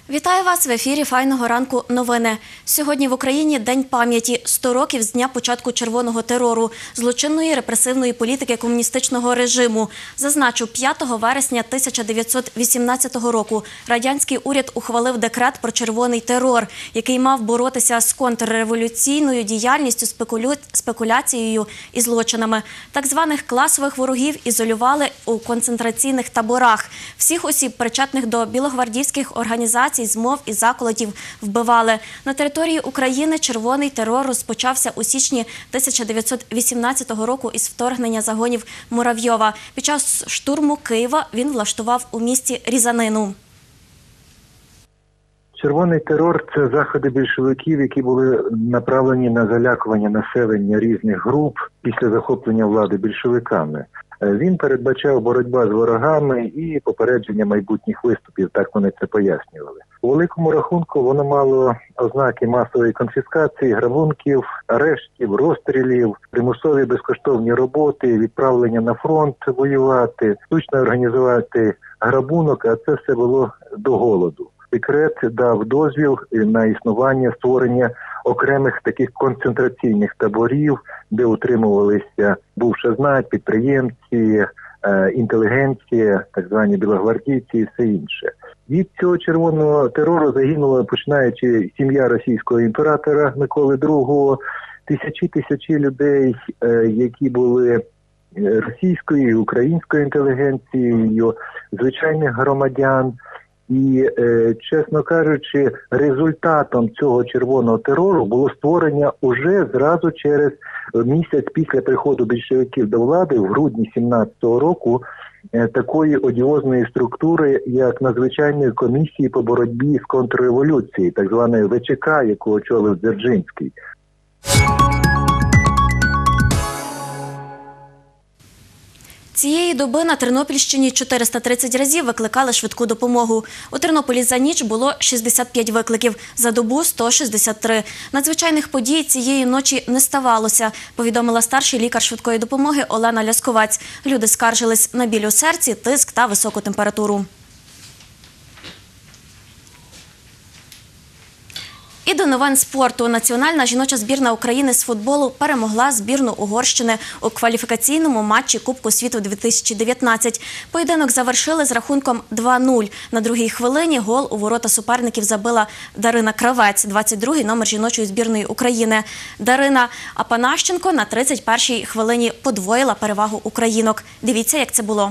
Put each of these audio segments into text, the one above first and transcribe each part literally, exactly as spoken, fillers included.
Вітаю вас в ефірі «Файного ранку» новини. Сьогодні в Україні День пам'яті. сто років з дня початку червоного терору, злочинної репресивної політики комуністичного режиму. Зазначу, п'ятого вересня тисяча дев'ятсот вісімнадцятого року радянський уряд ухвалив декрет про червоний терор, який мав боротися з контрреволюційною діяльністю, спекулю... спекуляцією і злочинами. Так званих класових ворогів ізолювали у концентраційних таборах. Всіх осіб, причетних до білогвардійських організацій, змов і заколотів вбивали. На території України червоний терор розпочався у січні тисяча дев'ятсот вісімнадцятого року із вторгнення загонів Муравйова. Під час штурму Києва він влаштував у місті різанину. Червоний терор – це заходи більшовиків, які були направлені на залякування населення різних груп після захоплення влади більшовиками. Він передбачав боротьбу з ворогами і попередження майбутніх виступів, так вони це пояснювали. У великому рахунку воно мало ознаки масової конфіскації, грабунків, арештів, розстрілів, примусові безкоштовні роботи, відправлення на фронт воювати, штучно організувати грабунок, а це все було до голоду. Декрет дав дозвіл на існування, створення окремих таких концентраційних таборів, де утримувалися бувша знать, підприємці, інтелігенція, так звані білогвардійці і все інше. Від цього червоного терору загинула, починаючи сім'я російського імператора Миколи другого, тисячі-тисячі людей, які були російською і українською інтелігенцією, звичайних громадян. І, чесно кажучи, результатом цього червоного терору було створення уже зразу через місяць після приходу більшовиків до влади, в грудні сімнадцятого року, такої одіозної структури, як Надзвичайної комісії по боротьбі з контрреволюцією, так званої Ве Че Ка, яку очолив Дзержинський. Цієї доби на Тернопільщині чотириста тридцять разів викликали швидку допомогу. У Тернополі за ніч було шістдесят п'ять викликів, за добу – сто шістдесят три. Надзвичайних подій цієї ночі не ставалося, повідомила старший лікар швидкої допомоги Олена Лясковець. Люди скаржились на біль у серці, тиск та високу температуру. І до новин спорту. Національна жіноча збірна України з футболу перемогла збірну Угорщини у кваліфікаційному матчі Кубку світу дві тисячі дев'ятнадцять. Поєдинок завершили з рахунком два нуль. На другій хвилині гол у ворота суперників забила Дарина Кравець, двадцять другий номер жіночої збірної України. Дарина Апанащенко на тридцять першій хвилині подвоїла перевагу українок. Дивіться, як це було.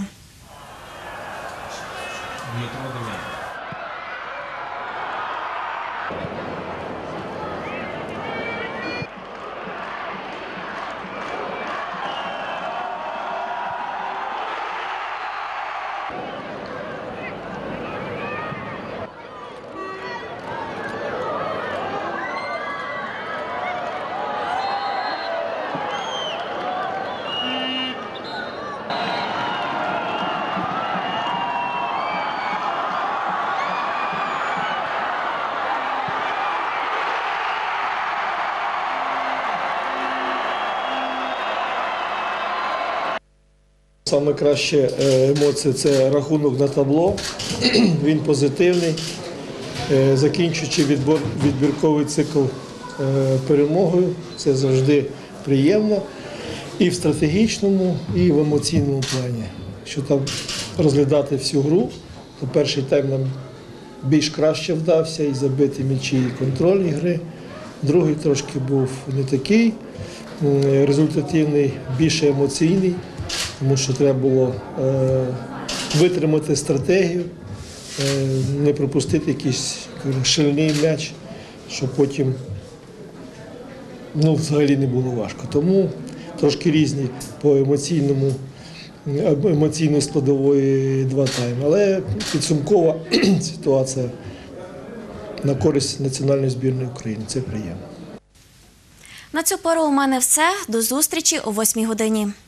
Саме краща емоція – це рахунок на табло, він позитивний, закінчуючи відбор, відбірковий цикл перемогою, це завжди приємно і в стратегічному, і в емоційному плані. Якщо там розглядати всю гру, то перший тайм нам більш краще вдався, і забити м'ячі, і контроль ігри, другий трошки був не такий, результативний, більше емоційний. Тому що треба було е, витримати стратегію, е, не пропустити якийсь шальний м'яч, щоб потім ну, взагалі не було важко. Тому трошки різні по емоційному, емоційно складової два тайми. Але підсумкова ситуація на користь національної збірної України. Це приємно. На цю пору у мене все. До зустрічі о восьмій годині.